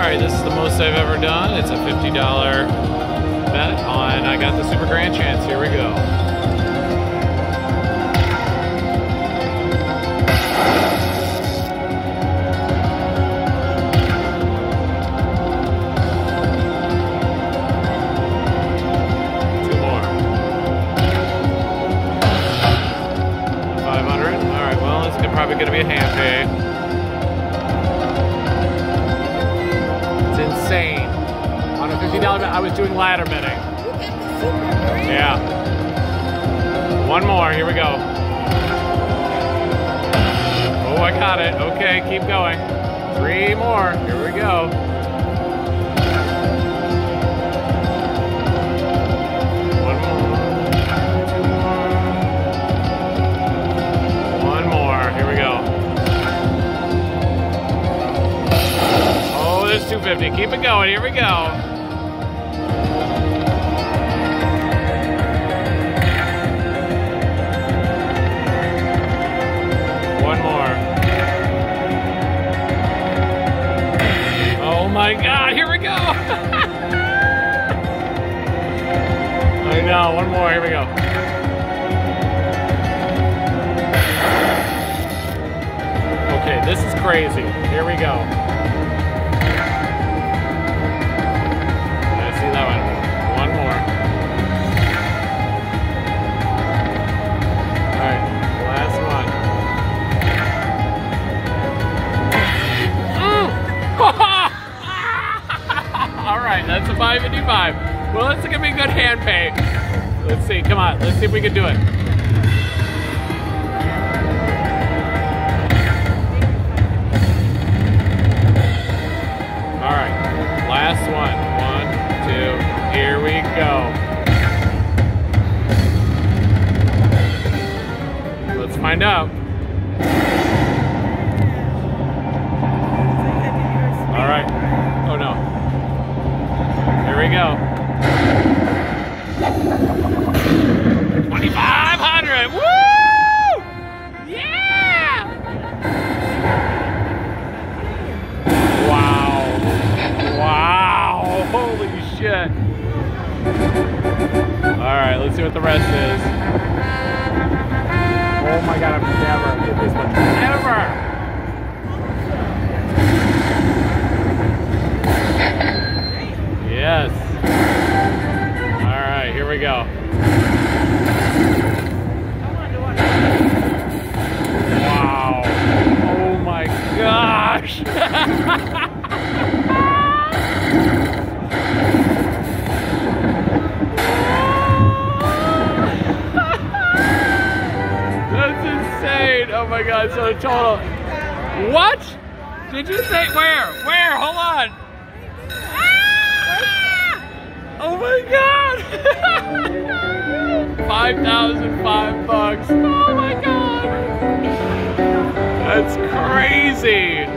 right, this is the most I've ever done. It's a $50 bet on I got the Super Grand Chance. Here we go. Two more. 500. All right, well, it's probably going to be a hand pay. Insane. On a $50 bet, I was doing ladder betting. Yeah. One more, here we go. Oh, I got it. Okay, keep going. Three more, here we go. One more. Two more. One more, here we go. There's 250. Keep it going. Here we go. One more. Oh my God. Here we go. I know. One more. Here we go. Okay, this is crazy. Here we go. One more. Alright, last one. Alright, that's a 555. Well, it's gonna be a good hand pay. Let's see, come on, let's see if we can do it. Alright, last one. Here we go. Let's find out. All right. Oh no. Here we go. 2,500. Woo! Yeah! Wow. Wow. Holy shit. Alright, let's see what the rest is. Oh my God, I've never hit this much. Ever! Yes. Alright, here we go. Wow. Oh my gosh! Oh my God, so total. What? Did you say where? Where? Hold on. Ah! Oh my God. 5,005 bucks. Oh my God. That's crazy.